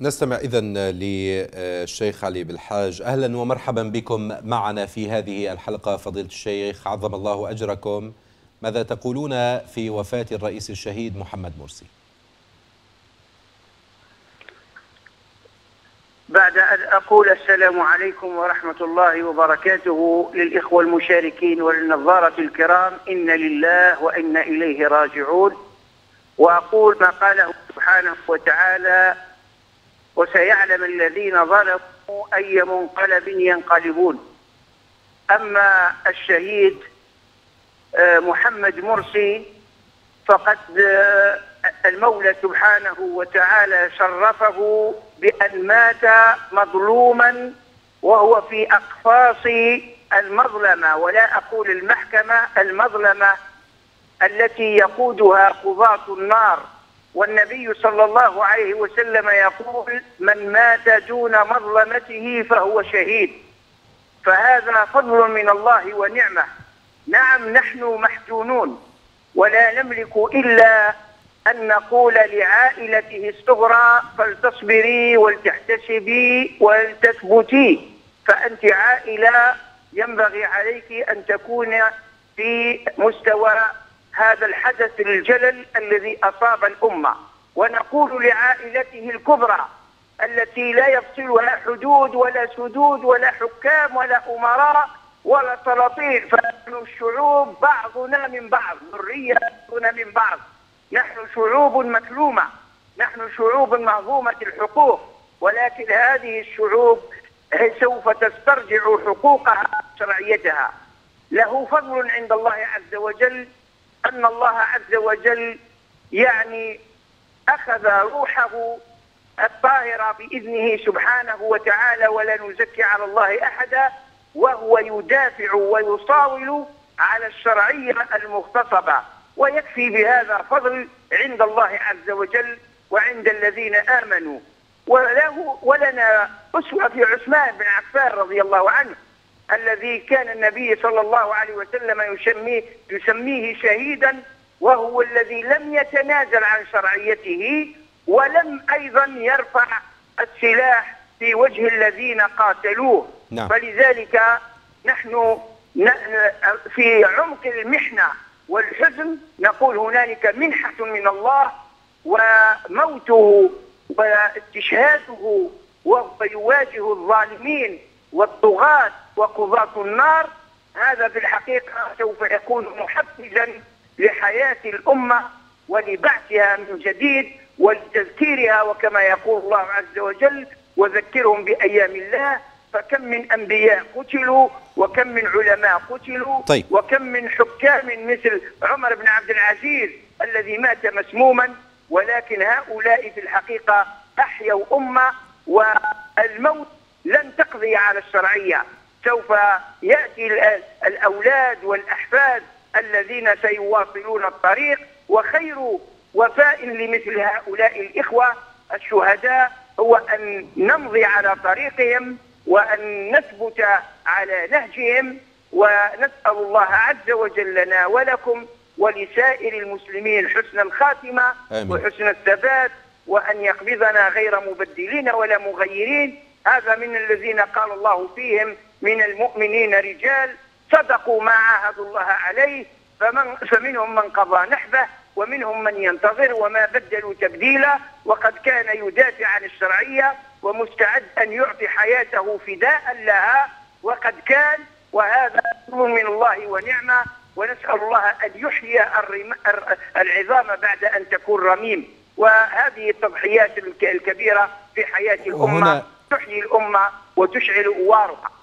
نستمع إذن للشيخ علي بالحاج. أهلا ومرحبا بكم معنا في هذه الحلقة فضيلة الشيخ، عظم الله أجركم. ماذا تقولون في وفاة الرئيس الشهيد محمد مرسي؟ بعد أن أقول السلام عليكم ورحمة الله وبركاته للإخوة المشاركين وللنظارة الكرام، إن لله وإنا إليه راجعون. وأقول ما قاله سبحانه وتعالى: وسيعلم الذين ظلموا أي منقلب ينقلبون. أما الشهيد محمد مرسي فقد المولى سبحانه وتعالى شرفه بأن مات مظلوما وهو في أقفاص المظلمة، ولا أقول المحكمة، المظلمة التي يقودها قضاة النار. والنبي صلى الله عليه وسلم يقول: من مات دون مظلمته فهو شهيد. فهذا فضل من الله ونعمة. نعم، نحن محزونون ولا نملك إلا أن نقول لعائلته الصغرى: فلتصبري ولتحتسبي ولتثبتي، فأنت عائلة ينبغي عليك أن تكون في مستوى هذا الحدث الجلل الذي أصاب الأمة. ونقول لعائلته الكبرى التي لا يفصلها حدود ولا سدود ولا حكام ولا أمراء ولا سلاطين، فنحن الشعوب بعضنا من بعض، ذريتنا من بعض. نحن شعوب مكلومة، نحن شعوب مهضومة الحقوق، ولكن هذه الشعوب سوف تسترجع حقوقها وشرعيتها. له فضل عند الله عز وجل أن الله عز وجل يعني أخذ روحه الطاهرة بإذنه سبحانه وتعالى، ولا نزكي على الله أحدا، وهو يدافع ويصاول على الشرعية المغتصبة. ويكفي بهذا فضل عند الله عز وجل وعند الذين آمنوا. ولنا أسوة في عثمان بن عفان رضي الله عنه، الذي كان النبي صلى الله عليه وسلم يسميه شهيدا، وهو الذي لم يتنازل عن شرعيته ولم أيضا يرفع السلاح في وجه الذين قاتلوه. نعم. فلذلك نحن في عمق المحنة والحزن نقول هنالك منحة من الله، وموته واستشهاده وهو يواجه الظالمين والطغاة وقضاة النار، هذا في الحقيقة سوف يكون محفزا لحياة الأمة ولبعثها من جديد ولتذكيرها. وكما يقول الله عز وجل: وذكرهم بأيام الله، فكم من أنبياء قتلوا وكم من علماء قتلوا. طيب. وكم من حكام مثل عمر بن عبد العزيز الذي مات مسموما، ولكن هؤلاء في الحقيقة أحيوا أمة. والموت لن تقضي على الشرعية، سوف يأتي الأولاد والأحفاد الذين سيواصلون الطريق. وخير وفاء لمثل هؤلاء الإخوة الشهداء هو أن نمضي على طريقهم وأن نثبت على نهجهم. ونسأل الله عز وجل لنا ولكم ولسائر المسلمين حسن الخاتمة. آمين. وحسن الثبات، وأن يقبضنا غير مبدلين ولا مغيرين. هذا من الذين قال الله فيهم: من المؤمنين رجال صدقوا ما عاهدوا الله عليه، فمنهم من قضى نحبه ومنهم من ينتظر وما بدلوا تبديلا. وقد كان يدافع عن الشرعية ومستعد أن يعطي حياته فداء لها، وقد كان، وهذا فضل من الله ونعمة. ونسأل الله أن يحيي العظام بعد أن تكون رميم. وهذه التضحيات الكبيرة في حياة الأمة تحيي الأمة وتشعل أوارها.